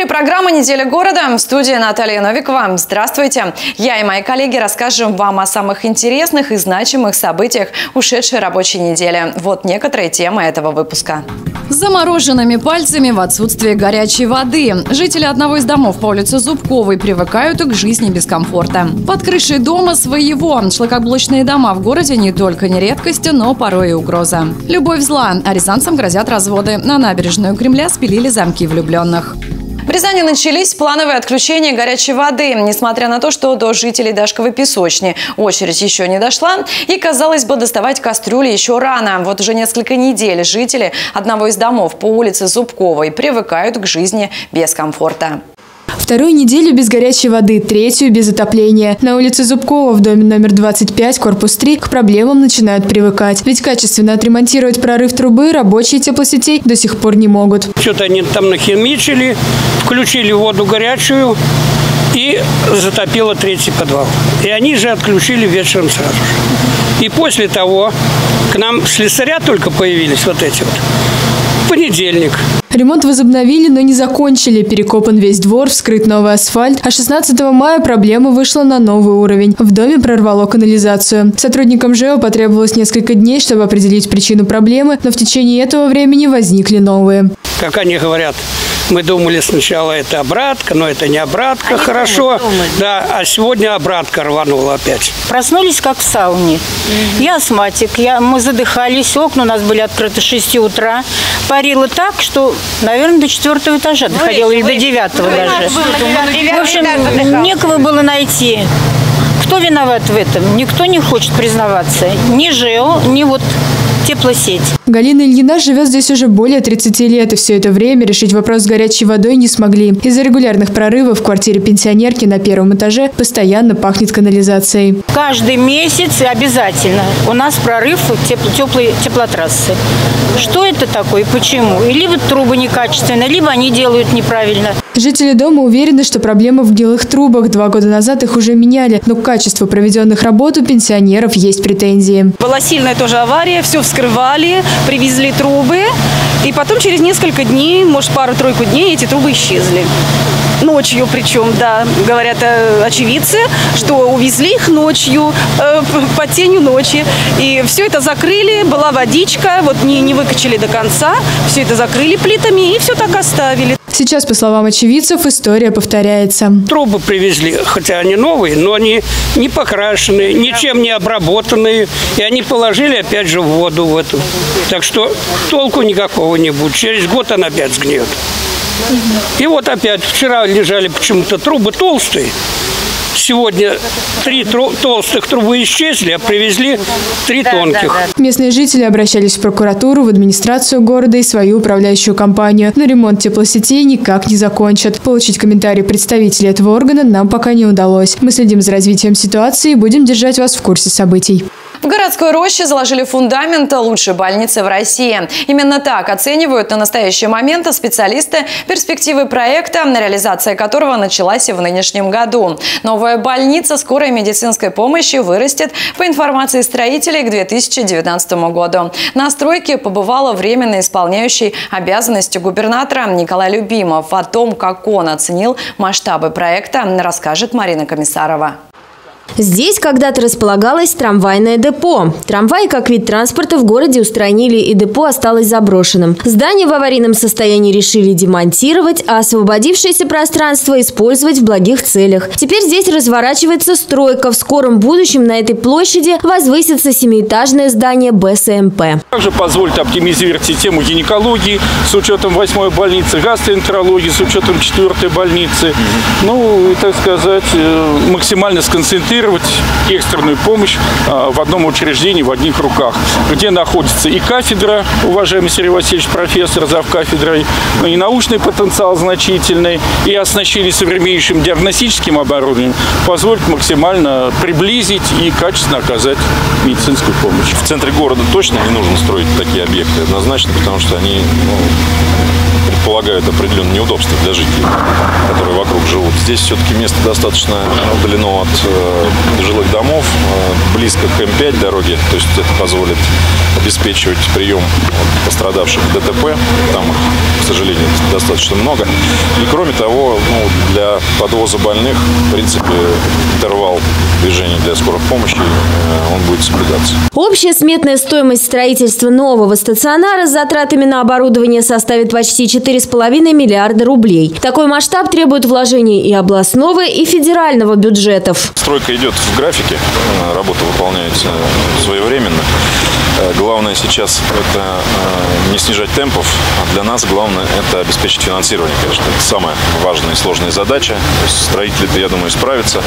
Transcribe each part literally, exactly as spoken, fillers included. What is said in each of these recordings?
эфире программа «Неделя города». В студии Наталья Новикова. Здравствуйте. Я и мои коллеги расскажем вам о самых интересных и значимых событиях ушедшей рабочей недели. Вот некоторые темы этого выпуска. С замороженными пальцами в отсутствие горячей воды. Жители одного из домов по улице Зубковой привыкают к жизни без комфорта. Под крышей дома своего. Шлакоблочные дома в городе не только не редкость, но порой и угроза. Любовь зла. А рязанцам грозят разводы. На набережную Кремля спилили замки влюбленных. В Рязани начались плановые отключения горячей воды. Несмотря на то, что до жителей Дашковой песочни очередь еще не дошла, и, казалось бы, доставать кастрюли еще рано. Вот уже несколько недель жители одного из домов по улице Зубковой привыкают к жизни без комфорта. Вторую неделю без горячей воды, третью без отопления. На улице Зубкова в доме номер двадцать пять, корпус три, к проблемам начинают привыкать. Ведь качественно отремонтировать прорыв трубы рабочие теплосетей до сих пор не могут. Что-то они там нахимичили, включили воду горячую и затопило третий подвал. И они же отключили вечером сразу же. И после того к нам слесаря только появились вот эти вот. В понедельник. Ремонт возобновили, но не закончили. Перекопан весь двор, вскрыт новый асфальт. А шестнадцатого мая проблема вышла на новый уровень. В доме прорвало канализацию. Сотрудникам ЖЭО потребовалось несколько дней, чтобы определить причину проблемы, но в течение этого времени возникли новые. Как они говорят, мы думали сначала это обратка, но это не обратка, они хорошо. Да, а сегодня обратка рванула опять. Проснулись как в сауне. Mm-hmm. Я астматик, я, мы задыхались, окна у нас были открыты с шести утра. Парило так, что, наверное, до четвертого этажа доходило, или до девятого даже. В общем, некого было найти. Кто виноват в этом? Никто не хочет признаваться. Ни ЖЭО, ни вот теплосеть. Галина Ильина живет здесь уже более тридцати лет, и все это время решить вопрос с горячей водой не смогли. Из-за регулярных прорывов в квартире пенсионерки на первом этаже постоянно пахнет канализацией. Каждый месяц обязательно у нас прорыв тепл- теплой теплотрассы. Что это такое и почему? И либо трубы некачественные, либо они делают неправильно. Жители дома уверены, что проблема в гнилых трубах. Два года назад их уже меняли, но к качеству проведенных работ у пенсионеров есть претензии. Была сильная тоже авария, все вскрывали, привезли трубы, и потом через несколько дней, может пару-тройку дней, эти трубы исчезли. Ночью причем, да, говорят э, очевидцы, что увезли их ночью, э, под тенью ночи. И все это закрыли, была водичка, вот не, не выкачали до конца, все это закрыли плитами и все так оставили. Сейчас, по словам очевидцев, история повторяется. Трубы привезли, хотя они новые, но они не покрашенные, ничем не обработанные. И они положили опять же в воду в эту. Так что толку никакого не будет. Через год она опять сгниет. И вот опять вчера лежали почему-то трубы толстые. Сегодня три тру- толстых трубы исчезли, а привезли три да, тонких. Да, да. Местные жители обращались в прокуратуру, в администрацию города и свою управляющую компанию. Но ремонт теплосетей никак не закончат. Получить комментарий представителей этого органа нам пока не удалось. Мы следим за развитием ситуации и будем держать вас в курсе событий. В городской роще заложили фундамент лучшей больницы в России. Именно так оценивают на настоящий момент специалисты перспективы проекта, реализация которого началась и в нынешнем году. Новая больница скорой медицинской помощи вырастет, по информации строителей, к две тысячи девятнадцатому году. На стройке побывала временно исполняющий обязанности губернатора Николай Любимов. О том, как он оценил масштабы проекта, расскажет Марина Комиссарова. Здесь когда-то располагалось трамвайное депо. Трамваи как вид транспорта в городе устранили, и депо осталось заброшенным. Здание в аварийном состоянии решили демонтировать, а освободившееся пространство использовать в благих целях. Теперь здесь разворачивается стройка. В скором будущем на этой площади возвысится семиэтажное здание Бэ Эс Эм Пэ. Также позволит оптимизировать систему гинекологии с учетом восьмой больницы, гастроэнтерологии с учетом четвертой больницы. Ну, и, так сказать, максимально сконцентрировать экстренную помощь в одном учреждении, в одних руках, где находится и кафедра, уважаемый Сергей Васильевич, профессор, зав. Кафедрой, и научный потенциал значительный, и оснащение современнейшим диагностическим оборудованием позволит максимально приблизить и качественно оказать медицинскую помощь. В центре города точно не нужно строить такие объекты, однозначно, потому что они ну, предполагают определенные неудобства для жителей, которые вокруг живут. Здесь все-таки место достаточно удалено от жилых домов, близко к эм пять дороге, то есть это позволит обеспечивать прием пострадавших в ДТП. Там, к сожалению, достаточно много. И кроме того, ну, для подвоза больных, в принципе, интервал движения для скорой помощи, он будет соблюдаться. Общая сметная стоимость строительства нового стационара с затратами на оборудование составит почти четыре с половиной миллиарда рублей. Такой масштаб требует вложений и областного, и федерального бюджетов. Стройка идет в графике, работа выполняется своевременно. Главное сейчас это не снижать темпов, а для нас главное это обеспечить финансирование, конечно. Это самая важная и сложная задача. Строители-то, я думаю, справятся,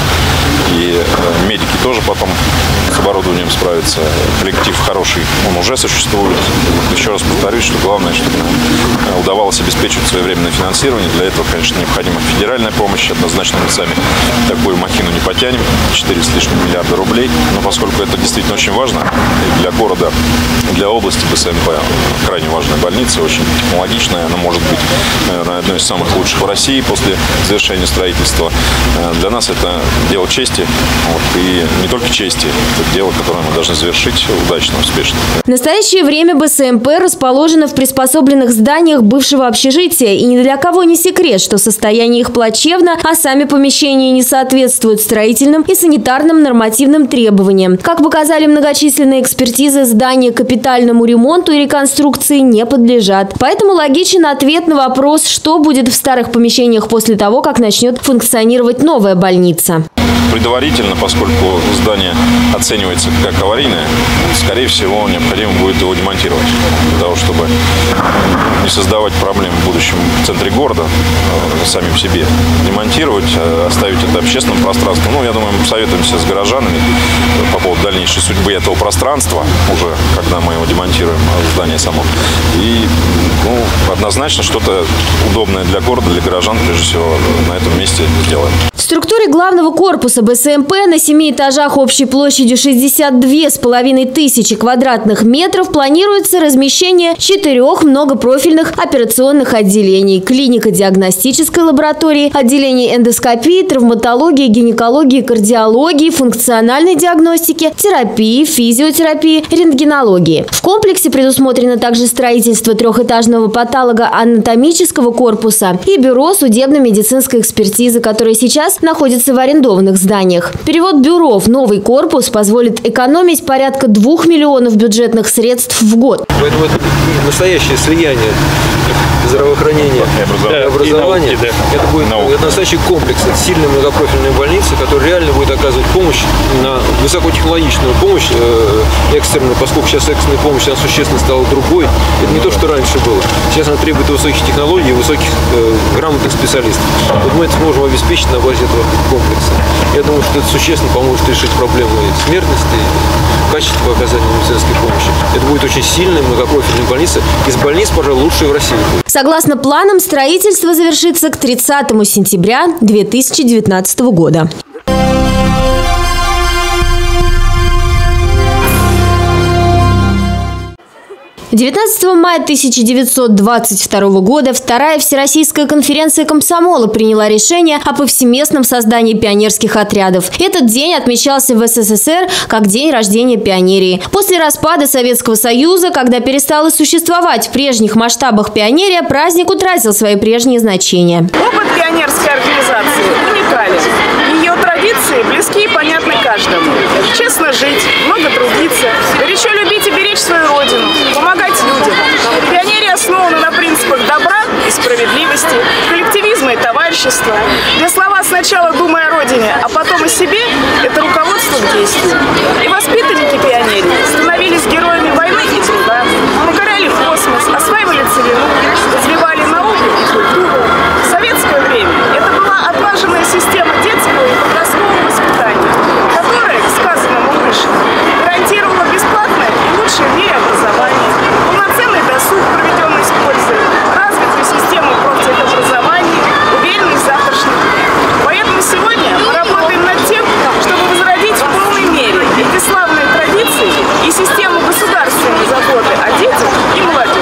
и медики тоже потом с оборудованием справятся. Коллектив хороший, он уже существует. Еще раз повторюсь, что главное, чтобы удавалось обеспечивать своевременное финансирование. Для этого, конечно, необходима федеральная помощь. Однозначно мы сами такую махину не потянем, четыре с лишним миллиарда рублей. Но поскольку это действительно очень важно и для города, для области БСМП, крайне важная больница, очень технологичная. Она может быть, наверное, одной из самых лучших в России после завершения строительства. Для нас это дело чести. Вот, и не только чести, это дело, которое мы должны завершить удачно, успешно. В настоящее время БСМП расположено в приспособленных зданиях бывшего общежития. И ни для кого не секрет, что состояние их плачевно, а сами помещения не соответствуют строительным и санитарным нормативным требованиям. Как показали многочисленные экспертизы, здания капитальному ремонту и реконструкции не подлежат. Поэтому логичен ответ на вопрос, что будет в старых помещениях после того, как начнет функционировать новая больница. Предварительно, поскольку здание оценивается как аварийное, скорее всего, необходимо будет его демонтировать, для того, чтобы не создавать проблем в будущем в центре города, самим себе. Демонтировать, оставить это общественным пространством. Ну, я думаю, мы посоветуемся с горожанами по поводу дальнейшей судьбы этого пространства, уже когда мы его демонтируем, здание само. И, ну, однозначно что-то удобное для города, для горожан, прежде всего, на этом месте сделаем. В структуре главного корпуса БСМП на семи этажах общей площадью шестьдесят две с половиной тысячи квадратных метров планируется размещение четырех многопрофильных операционных отделений: клинико-диагностической лаборатории, отделений эндоскопии, травматологии, гинекологии, кардиологии, функциональной диагностики, терапии, физиотерапии, рентгенологии. В комплексе предусмотрено также строительство трехэтажного патологоанатомического корпуса и бюро судебно-медицинской экспертизы, которое сейчас находится в арендованных зданиях. Перевод бюро в новый корпус позволит экономить порядка двух миллионов бюджетных средств в год. Поэтому это настоящее слияние здравоохранения и образования. И науки, да. Это будет это настоящий комплекс, это сильная многопрофильная больница, которая реально будет оказывать помощь, на высокотехнологичную помощь э, экстренную, поскольку сейчас экстренная помощь она существенно стала другой. Это не то, что раньше было. Сейчас она требует высоких технологий и высоких э, грамотных специалистов. Вот мы это сможем обеспечить на базе этого комплекса. Я думаю, что это существенно поможет решить проблемы смертности, качества оказания медицинской помощи. Это будет очень сильная многопрофильная больница. Из больниц, пожалуй, лучшая в России. Согласно планам, строительство завершится к тридцатому сентября две тысячи девятнадцатого года. девятнадцатого мая тысяча девятьсот двадцать второго года Вторая Всероссийская конференция комсомола приняла решение о повсеместном создании пионерских отрядов. Этот день отмечался в СССР как день рождения пионерии. После распада Советского Союза, когда перестала существовать в прежних масштабах пионерия, праздник утратил свои прежние значения. Опыт пионерской организации уникален. Ее традиции близки и понятны каждому. Честно жить, много трудиться, горячо любить и беречь свою родину, помогать людям. Пионерия основана на принципах добра и справедливости, коллективизма и товарищества. Для слова «сначала думай о родине, а потом о себе» – это руководство к действию. И воспитанники пионерии становились героями войны и труда, покоряли космос, осваивали целину, развивали науку и культуру. В советское время это была отлаженная система детского и подросткового воспитания, которая, к сказанному выше, гарантировала бесплатное и лучшее в мире образование, полноценный досуг, проведенный с пользой, развитую систему профтехобразования, уверенность в завтрашнем дне. Поэтому сегодня мы работаем над тем, чтобы возродить в полной мере эти славные традиции и систему государственной заботы о детях и молодежи. Так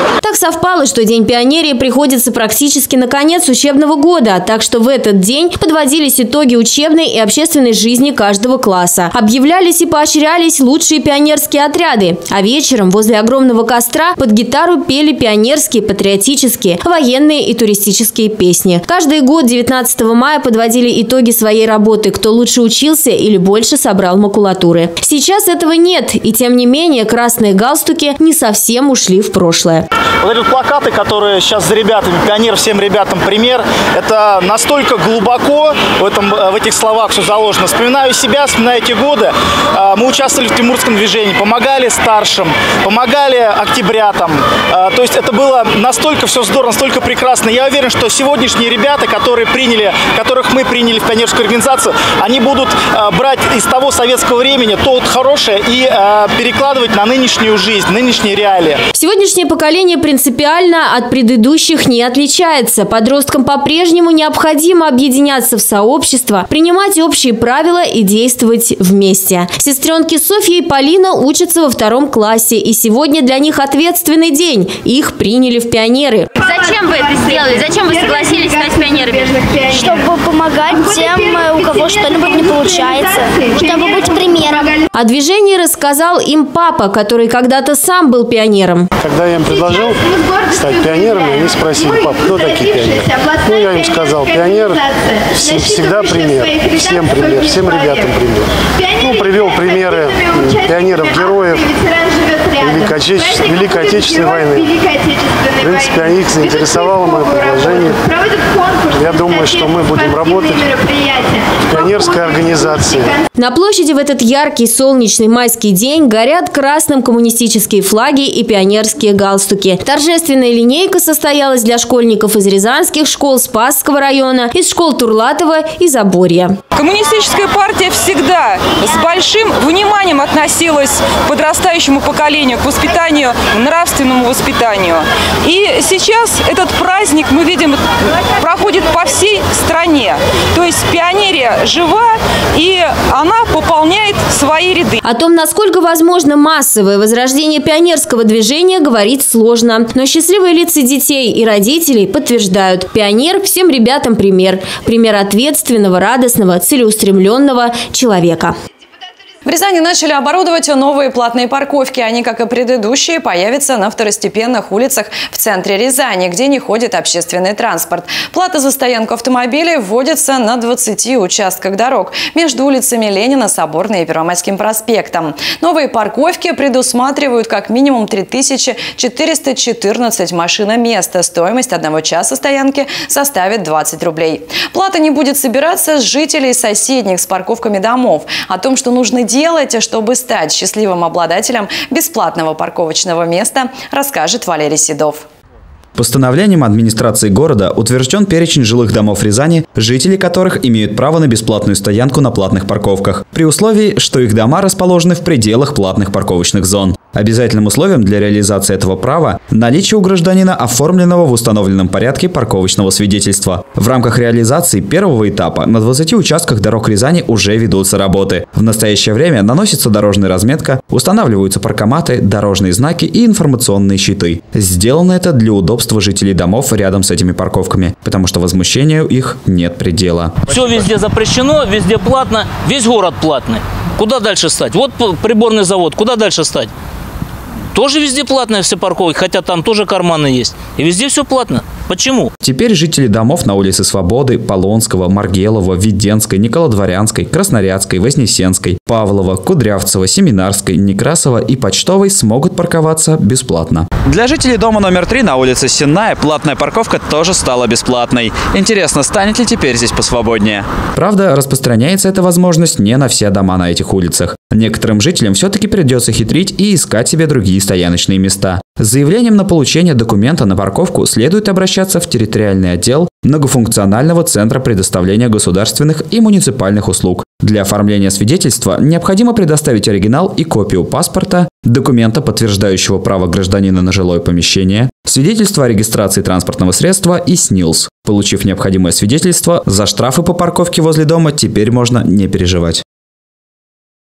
совпало, что День пионерии приходится практически на конец учебного года, так что в этот день подводились итоги учебной и общественной жизни каждого класса. Объявлялись и поощрялись лучшие пионерские отряды, а вечером возле огромного костра под гитару пели пионерские, патриотические, военные и туристические песни. Каждый год девятнадцатого мая подводили итоги своей работы, кто лучше учился или больше собрал макулатуры. Сейчас этого нет, и тем не менее красные галстуки не совсем ушли в прошлое. Вот эти плакаты, которые сейчас за ребятами, пионер всем ребятам пример, это настолько глубоко в, этом, в этих словах все заложено. Вспоминаю себя, вспоминаю эти годы. Мы участвовали в Тимурском движении, помогали старшим, помогали октябрятам. То есть это было настолько все здорово, настолько прекрасно. Я уверен, что сегодняшние ребята, которые приняли, которых мы приняли в пионерскую организацию, они будут брать из того советского времени то вот хорошее и перекладывать на нынешнюю жизнь, нынешние реалии. Сегодняшнее поколение принципиально от предыдущих не отличается. Подросткам по-прежнему необходимо объединяться в сообщество, принимать общие правила и действовать вместе. Сестренки Софья и Полина учатся во втором классе, и сегодня для них ответственный день. Их приняли в пионеры. Зачем вы это сделали? Зачем вы согласились стать пионерами? Чтобы помогать тем, у кого что-нибудь не получается, чтобы быть примером. О движении рассказал им папа, который когда-то сам был пионером. Когда я им предложил стать пионерами, они спросили: пап, кто такие пионеры? Ну, я им сказал: пионер всегда пример, всем пример, всем ребятам пример. Ну, привел примеры пионеров-героев Великой Отечественной, Великой Отечественной войны. В принципе, они их заинтересовало мое предложение. Я думаю, что мы будем работать в пионерской организации. На площади в этот яркий солнечный майский день горят красным коммунистические флаги и пионерские галстуки. Торжественная линейка состоялась для школьников из рязанских школ Спасского района, из школ Турлатова и Заборья. Коммунистическая партия всегда с большим вниманием относилась к подрастающему поколению, к воспитанию, нравственному воспитанию. И сейчас этот праздник, мы видим, проходит по всей стране. То есть пионерия жива, и она пополняет свои ряды. О том, насколько возможно массовое возрождение пионерского движения, говорить сложно. Но счастливые лица детей и родителей подтверждают: пионер всем ребятам пример. Пример ответственного, радостного, целеустремленного человека. В Рязани начали оборудовать новые платные парковки. Они, как и предыдущие, появятся на второстепенных улицах в центре Рязани, где не ходит общественный транспорт. Плата за стоянку автомобилей вводится на двадцати участках дорог между улицами Ленина, Соборной и Первомайским проспектом. Новые парковки предусматривают как минимум три тысячи четыреста четырнадцать машиномест. Стоимость одного часа стоянки составит двадцать рублей. Плата не будет собираться с жителей соседних с парковками домов. О том, что нужно делать, делать, чтобы стать счастливым обладателем бесплатного парковочного места, расскажет Валерий Седов. Постановлением администрации города утвержден перечень жилых домов Рязани, жители которых имеют право на бесплатную стоянку на платных парковках, при условии, что их дома расположены в пределах платных парковочных зон. Обязательным условием для реализации этого права – наличие у гражданина оформленного в установленном порядке парковочного свидетельства. В рамках реализации первого этапа на двадцати участках дорог Рязани уже ведутся работы. В настоящее время наносится дорожная разметка, устанавливаются паркоматы, дорожные знаки и информационные щиты. Сделано это для удобства жителей домов рядом с этими парковками, потому что возмущению их нет предела. Все везде запрещено, везде платно, весь город платный. Куда дальше стать? Вот приборный завод, куда дальше стать? Тоже везде платные все парковки, хотя там тоже карманы есть. И везде все платно. Почему? Теперь жители домов на улице Свободы, Полонского, Маргелова, Введенской, Николодворянской, Краснорядской, Вознесенской, Павлова, Кудрявцева, Семинарской, Некрасова и Почтовой смогут парковаться бесплатно. Для жителей дома номер три на улице Сенная платная парковка тоже стала бесплатной. Интересно, станет ли теперь здесь посвободнее? Правда, распространяется эта возможность не на все дома на этих улицах. Некоторым жителям все-таки придется хитрить и искать себе другие стояночные места. С заявлением на получение документа на парковку следует обращаться в территориальный отдел многофункционального центра предоставления государственных и муниципальных услуг. Для оформления свидетельства необходимо предоставить оригинал и копию паспорта, документа, подтверждающего право гражданина на жилое помещение, свидетельство о регистрации транспортного средства и СНИЛС. Получив необходимое свидетельство, за штрафы по парковке возле дома теперь можно не переживать.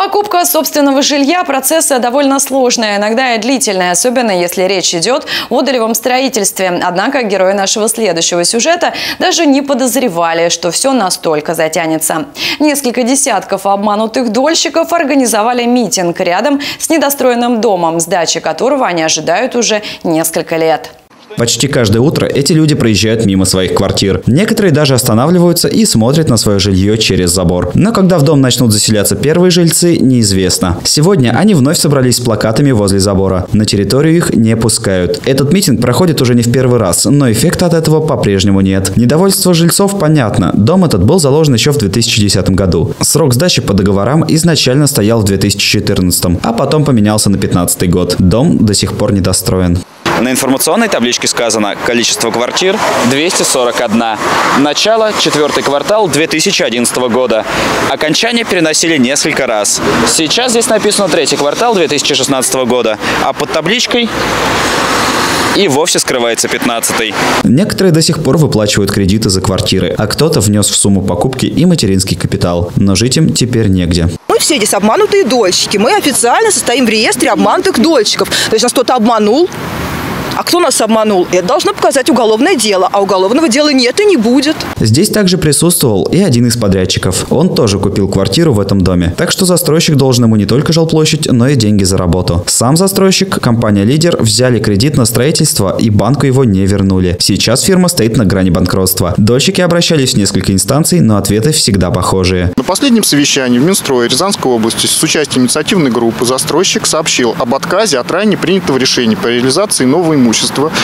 Покупка собственного жилья – процесс довольно сложный, иногда и длительный, особенно если речь идет о долевом строительстве. Однако герои нашего следующего сюжета даже не подозревали, что все настолько затянется. Несколько десятков обманутых дольщиков организовали митинг рядом с недостроенным домом, сдачи которого они ожидают уже несколько лет. Почти каждое утро эти люди проезжают мимо своих квартир. Некоторые даже останавливаются и смотрят на свое жилье через забор. Но когда в дом начнут заселяться первые жильцы, неизвестно. Сегодня они вновь собрались с плакатами возле забора. На территорию их не пускают. Этот митинг проходит уже не в первый раз, но эффекта от этого по-прежнему нет. Недовольство жильцов понятно. Дом этот был заложен еще в две тысячи десятом году. Срок сдачи по договорам изначально стоял в две тысячи четырнадцатом, а потом поменялся на пятнадцатый год. Дом до сих пор недостроен. На информационной табличке сказано количество квартир двести сорок одна. Начало четвертый квартал две тысячи одиннадцатого года. Окончание переносили несколько раз. Сейчас здесь написано третий квартал две тысячи шестнадцатого года, а под табличкой и вовсе скрывается пятнадцатый. Некоторые до сих пор выплачивают кредиты за квартиры, а кто-то внес в сумму покупки и материнский капитал. Но жить им теперь негде. Мы все здесь обманутые дольщики. Мы официально состоим в реестре обманутых дольщиков. То есть нас кто-то обманул. А кто нас обманул? Это должно показать уголовное дело, а уголовного дела нет и не будет. Здесь также присутствовал и один из подрядчиков. Он тоже купил квартиру в этом доме. Так что застройщик должен ему не только жилплощадь, но и деньги за работу. Сам застройщик, компания «Лидер» взяли кредит на строительство и банку его не вернули. Сейчас фирма стоит на грани банкротства. Дольщики обращались в несколько инстанций, но ответы всегда похожие. На последнем совещании в Минстрое Рязанской области с участием инициативной группы застройщик сообщил об отказе от ранее принятого решения по реализации нового имущества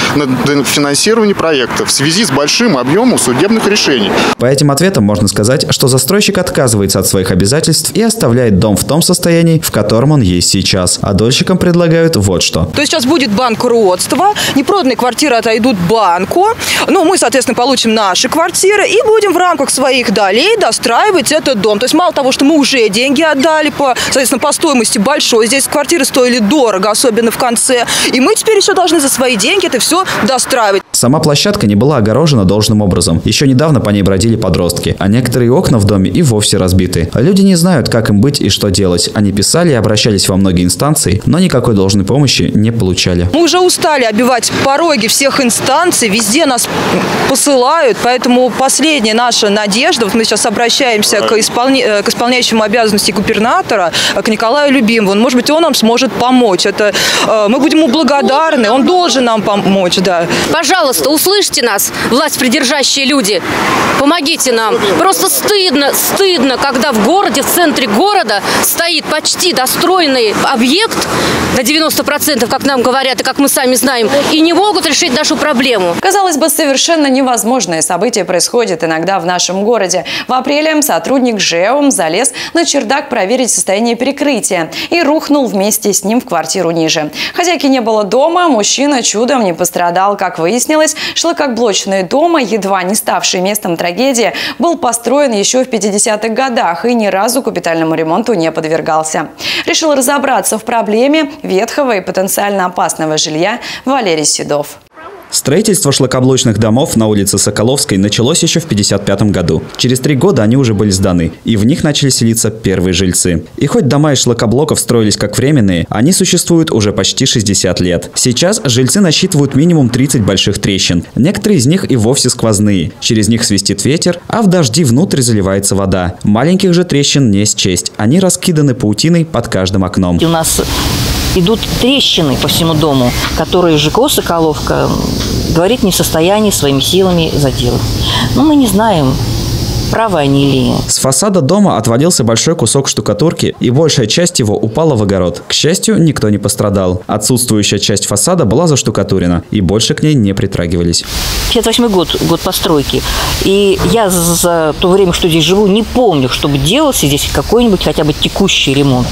на финансирование проекта в связи с большим объемом судебных решений. По этим ответам можно сказать, что застройщик отказывается от своих обязательств и оставляет дом в том состоянии, в котором он есть сейчас. А дольщикам предлагают вот что. То есть сейчас будет банкротство, непроданные квартиры отойдут банку, ну мы, соответственно, получим наши квартиры и будем в рамках своих долей достраивать этот дом. То есть мало того, что мы уже деньги отдали, по, соответственно, по стоимости большой, здесь квартиры стоили дорого, особенно в конце, и мы теперь еще должны за свои деньги это все достраивать. Сама площадка не была огорожена должным образом. Еще недавно по ней бродили подростки, а некоторые окна в доме и вовсе разбиты. Люди не знают, как им быть и что делать. Они писали и обращались во многие инстанции, но никакой должной помощи не получали. Мы уже устали оббивать пороги всех инстанций, везде нас посылают, поэтому последняя наша надежда, вот мы сейчас обращаемся к, исполня... к исполняющему обязанности губернатора, к Николаю Любимову. Может быть, он нам сможет помочь. Это, мы будем ему благодарны, он должен нам помочь, да. Пожалуйста, услышьте нас, власть придержащие люди, помогите нам. Просто стыдно, стыдно, когда в городе, в центре города стоит почти достроенный объект на девяносто процентов, как нам говорят и как мы сами знаем, и не могут решить нашу проблему. Казалось бы, совершенно невозможное событие происходит иногда в нашем городе. В апреле сотрудник ЖЭО залез на чердак проверить состояние перекрытия и рухнул вместе с ним в квартиру ниже. Хозяйки не было дома, мужчина чудом не пострадал. Как выяснилось, шлакоблочный дом, едва не ставший местом трагедии, был построен еще в пятидесятых годах и ни разу капитальному ремонту не подвергался. Решил разобраться в проблеме ветхого и потенциально опасного жилья Валерий Седов. Строительство шлакоблочных домов на улице Соколовской началось еще в пятьдесят пятом году. Через три года они уже были сданы, и в них начали селиться первые жильцы. И хоть дома из шлакоблоков строились как временные, они существуют уже почти шестьдесят лет. Сейчас жильцы насчитывают минимум тридцать больших трещин. Некоторые из них и вовсе сквозные. Через них свистит ветер, а в дожди внутрь заливается вода. Маленьких же трещин не счесть. Они раскиданы паутиной под каждым окном. У нас идут трещины по всему дому, которые ЖКО «Соколовка» говорит не в состоянии своими силами заделать. Но мы не знаем, правы они или нет. С фасада дома отвалился большой кусок штукатурки, и большая часть его упала в огород. К счастью, никто не пострадал. Отсутствующая часть фасада была заштукатурена, и больше к ней не притрагивались. пятьдесят восьмой год, год постройки. И я за, за то время, что здесь живу, не помню, чтобы делался здесь какой-нибудь хотя бы текущий ремонт.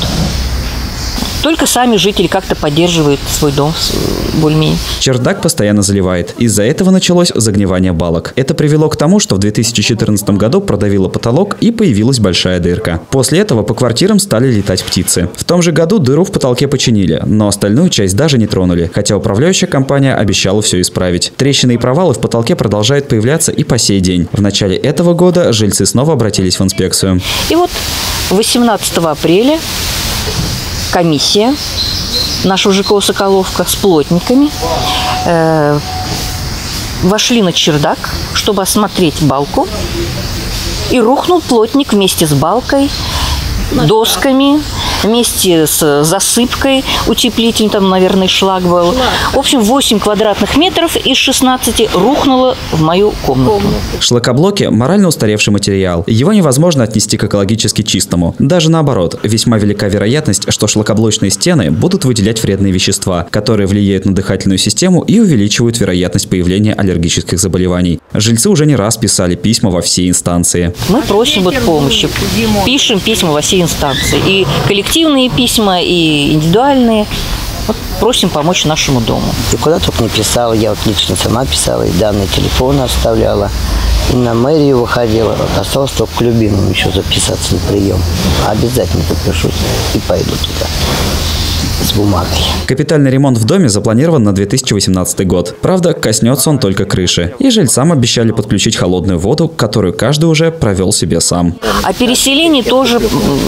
Только сами жители как-то поддерживают свой дом более-менее. Чердак постоянно заливает. Из-за этого началось загнивание балок. Это привело к тому, что в две тысячи четырнадцатом году продавило потолок и появилась большая дырка. После этого по квартирам стали летать птицы. В том же году дыру в потолке починили, но остальную часть даже не тронули, хотя управляющая компания обещала все исправить. Трещины и провалы в потолке продолжают появляться и по сей день. В начале этого года жильцы снова обратились в инспекцию. И вот восемнадцатого апреля комиссия нашего ЖКО «Соколовка» с плотниками. Э, вошли на чердак, чтобы осмотреть балку. И рухнул плотник вместе с балкой, досками, вместе с засыпкой утеплителем, там, наверное, шлак был. В общем, восемь квадратных метров из шестнадцати рухнуло в мою комнату. Шлакоблоки – морально устаревший материал. Его невозможно отнести к экологически чистому. Даже наоборот, весьма велика вероятность, что шлакоблочные стены будут выделять вредные вещества, которые влияют на дыхательную систему и увеличивают вероятность появления аллергических заболеваний. Жильцы уже не раз писали письма во все инстанции. Мы просим вот помощи, пишем письма во все инстанции. И коллективные письма, и индивидуальные. Вот просим помочь нашему дому. И куда только не писала, я вот лично сама писала, и данные телефона оставляла, и на мэрию выходила. Вот осталось только к любимому еще записаться на прием. Обязательно запишусь и пойду туда с бумагой. Капитальный ремонт в доме запланирован на две тысячи восемнадцатый год. Правда, коснется он только крыши. И жильцам обещали подключить холодную воду, которую каждый уже провел себе сам. О переселении тоже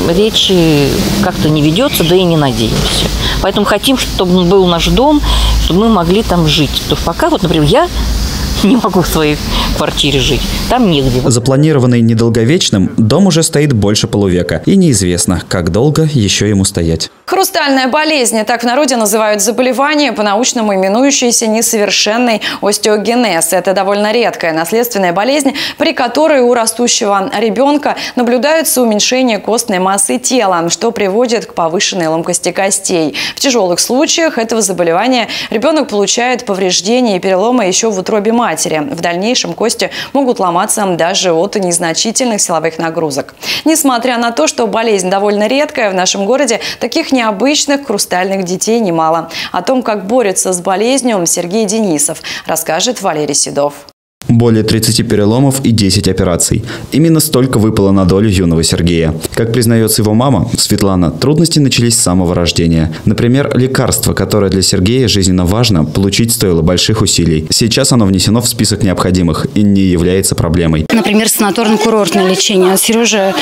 речи как-то не ведется, да и не надеемся. Поэтому хотим, чтобы был наш дом, чтобы мы могли там жить. То пока, вот, например, я не могу в своей квартире жить. Там негде. Запланированный недолговечным, дом уже стоит больше полувека. И неизвестно, как долго еще ему стоять. Хрустальная болезнь, так в народе называют заболевание, по-научному именующееся несовершенный остеогенез. Это довольно редкая наследственная болезнь, при которой у растущего ребенка наблюдается уменьшение костной массы тела, что приводит к повышенной ломкости костей. В тяжелых случаях этого заболевания ребенок получает повреждения и переломы еще в утробе матери. В дальнейшем кости могут ломаться даже от незначительных силовых нагрузок. Несмотря на то, что болезнь довольно редкая, в нашем городе таких необычных хрустальных детей немало. О том, как борется с болезнью, Сергей Денисов расскажет Валерий Седов. Более тридцати переломов и десять операций. Именно столько выпало на долю юного Сергея. Как признается его мама, Светлана, трудности начались с самого рождения. Например, лекарство, которое для Сергея жизненно важно, получить стоило больших усилий. Сейчас оно внесено в список необходимых и не является проблемой. Например, санаторно-курортное лечение. Сережа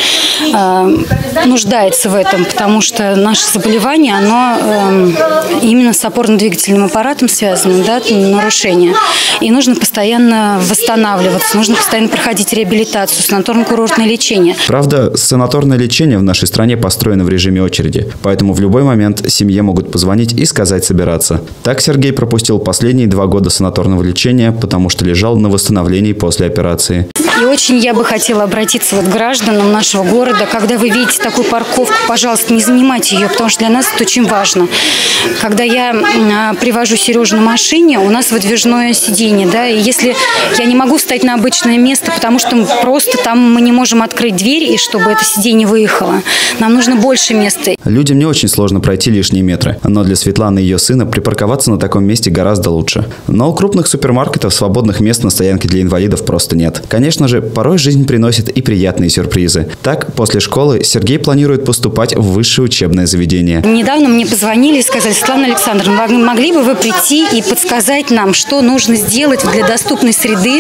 э, нуждается в этом, потому что наше заболевание, оно э, именно с опорно-двигательным аппаратом связано, да, нарушение. И нужно постоянно восстанавливаться, нужно постоянно проходить реабилитацию, санаторно-курортное лечение. Правда, санаторное лечение в нашей стране построено в режиме очереди, поэтому в любой момент семье могут позвонить и сказать собираться. Так Сергей пропустил последние два года санаторного лечения, потому что лежал на восстановлении после операции. И очень я бы хотела обратиться вот к гражданам нашего города. Когда вы видите такую парковку, пожалуйста, не занимайте ее, потому что для нас это очень важно. Когда я привожу Сережу на машине, у нас выдвижное сиденье, да, и если я не могу встать на обычное место, потому что просто там мы не можем открыть дверь, и чтобы это сиденье выехало. Нам нужно больше места. Людям не очень сложно пройти лишние метры, но для Светланы и ее сына припарковаться на таком месте гораздо лучше. Но у крупных супермаркетов свободных мест на стоянке для инвалидов просто нет. Конечно же, порой жизнь приносит и приятные сюрпризы. Так, после школы Сергей планирует поступать в высшее учебное заведение. Недавно мне позвонили и сказали: Светлана Александровна, могли бы вы прийти и подсказать нам, что нужно сделать для доступной среды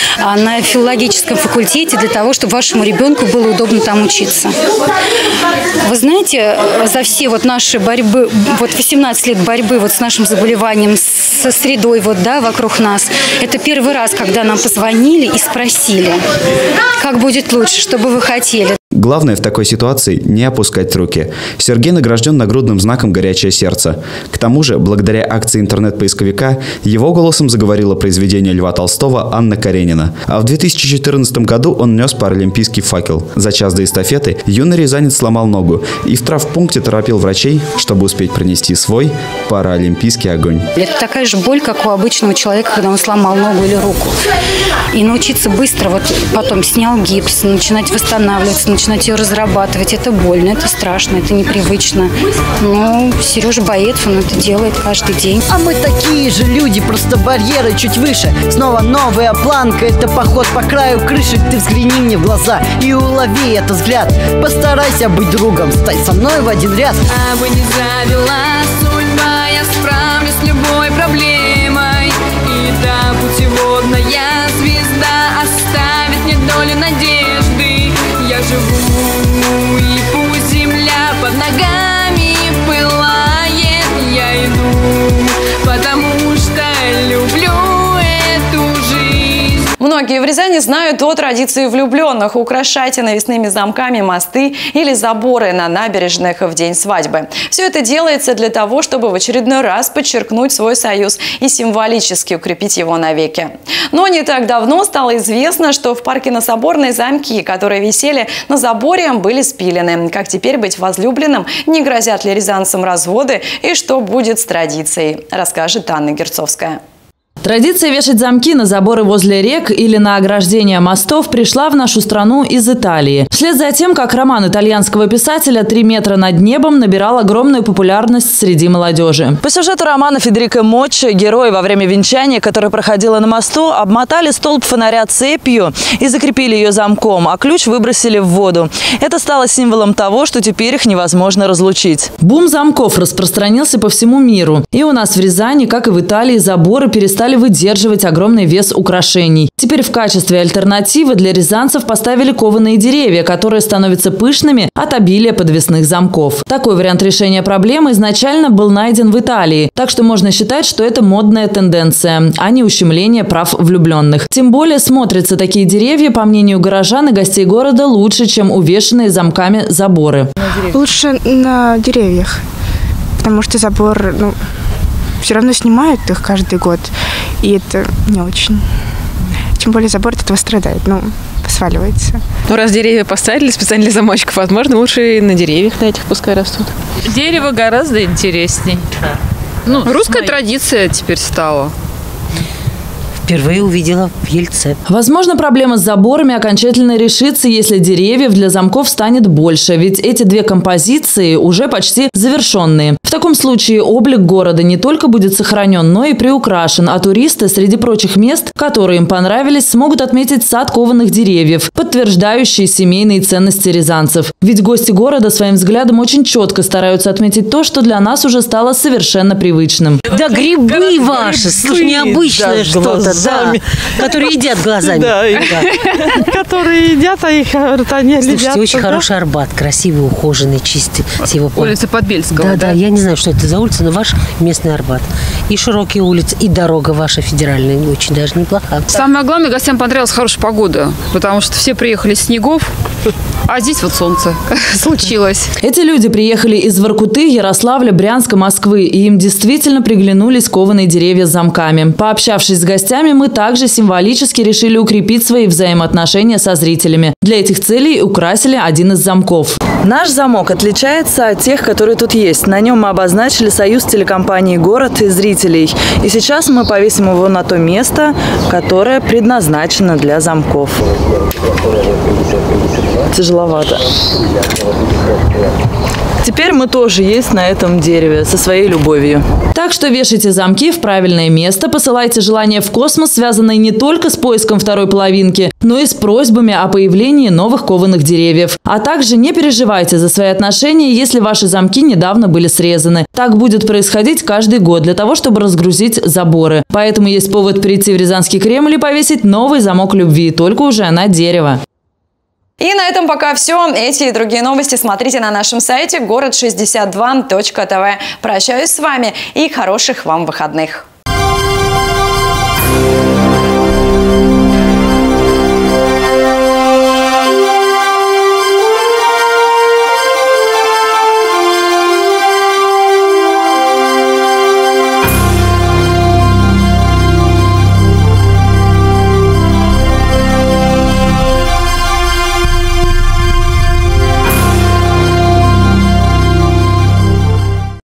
на филологическом факультете для того, чтобы вашему ребенку было удобно там учиться. Вы знаете, за все вот наши борьбы, вот восемнадцать лет борьбы вот с нашим заболеванием, со средой вот, да, вокруг нас, это первый раз, когда нам позвонили и спросили, как будет лучше, что бы вы хотели. Главное в такой ситуации не опускать руки. Сергей награжден нагрудным знаком «Горячее сердце». К тому же, благодаря акции интернет-поисковика, его голосом заговорило произведение Льва Толстого «Анна Каренина». А в две тысячи четырнадцатом году он нес паралимпийский факел. За час до эстафеты юный рязанец сломал ногу и в травмпункте торопил врачей, чтобы успеть принести свой паралимпийский огонь. Это такая же боль, как у обычного человека, когда он сломал ногу или руку. И научиться быстро, вот потом снял гипс, начинать восстанавливаться, начинать ее разрабатывать. Это больно, это страшно, это непривычно. Но Сережа боец, он это делает каждый день. А мы такие же люди, просто барьеры чуть выше. Снова новая планка, это поход по краю крыши. Ты взгляни мне в глаза и улови этот взгляд. Постарайся быть другом, стань со мной в один ряд. А бы не завела судьба, я справлюсь с любой проблемой. И та путеводная звезда оставит мне долю надежды. Я живу, и пусть земля под ногами пылает. Многие в Рязани знают о традиции влюбленных украшать навесными замками мосты или заборы на набережных в день свадьбы. Все это делается для того, чтобы в очередной раз подчеркнуть свой союз и символически укрепить его навеки. Но не так давно стало известно, что в парке на Соборной замки, которые висели на заборе, были спилены. Как теперь быть возлюбленным? Не грозят ли рязанцам разводы? И что будет с традицией? Расскажет Анна Герцовская. Традиция вешать замки на заборы возле рек или на ограждения мостов пришла в нашу страну из Италии. Вслед за тем, как роман итальянского писателя «Три метра над небом» набирал огромную популярность среди молодежи. По сюжету романа Федерико Моччи герои во время венчания, которое проходило на мосту, обмотали столб фонаря цепью и закрепили ее замком, а ключ выбросили в воду. Это стало символом того, что теперь их невозможно разлучить. Бум замков распространился по всему миру. И у нас в Рязани, как и в Италии, заборы перестали выдерживать огромный вес украшений. Теперь в качестве альтернативы для рязанцев поставили кованые деревья, которые становятся пышными от обилия подвесных замков. Такой вариант решения проблемы изначально был найден в Италии, так что можно считать, что это модная тенденция, а не ущемление прав влюбленных. Тем более смотрятся такие деревья, по мнению горожан и гостей города, лучше, чем увешанные замками заборы. Лучше на деревьях, потому что забор, ну, все равно снимают их каждый год, и это не очень. Тем более забор от этого страдает, ну, сваливается. Ну, раз деревья поставили специально для замочков, возможно, лучше и на деревьях на этих пускай растут. Дерево гораздо интересней. Ну, русская традиция теперь стала. Впервые увидела в Ельце. Возможно, проблема с заборами окончательно решится, если деревьев для замков станет больше, ведь эти две композиции уже почти завершенные. В таком случае облик города не только будет сохранен, но и приукрашен, а туристы среди прочих мест, которые им понравились, смогут отметить сад кованых деревьев, подтверждающий семейные ценности рязанцев. Ведь гости города своим взглядом очень четко стараются отметить то, что для нас уже стало совершенно привычным. Да грибы ваши, слушай, необычное что-то. Да, которые едят глазами. Да, да. Которые едят, а их говорят, они едят. Слушайте, очень хороший Арбат, красивый, ухоженный, чистый. Его улица Подбельского. Да, да, да, я не знаю, что это за улица, но ваш местный Арбат. И широкие улицы, и дорога ваша федеральная очень даже неплоха. Самое главное, гостям понравилась хорошая погода, потому что все приехали с снегов, а здесь вот солнце случилось. Эти люди приехали из Воркуты, Ярославля, Брянска, Москвы, и им действительно приглянулись кованые деревья с замками. Пообщавшись с гостями, мы также символически решили укрепить свои взаимоотношения со зрителями. Для этих целей украсили один из замков. Наш замок отличается от тех, которые тут есть. На нем мы обозначили союз телекомпании «Город» и зрителей. И сейчас мы повесим его на то место, которое предназначено для замков. Тяжеловато. Теперь мы тоже есть на этом дереве со своей любовью. Так что вешайте замки в правильное место, посылайте желания в космос, связанные не только с поиском второй половинки, но и с просьбами о появлении новых кованых деревьев. А также не переживайте за свои отношения, если ваши замки недавно были срезаны. Так будет происходить каждый год для того, чтобы разгрузить заборы. Поэтому есть повод прийти в Рязанский Кремль и повесить новый замок любви, только уже на дерево. И на этом пока все. Эти и другие новости смотрите на нашем сайте город шестьдесят два точка тв. Прощаюсь с вами и хороших вам выходных.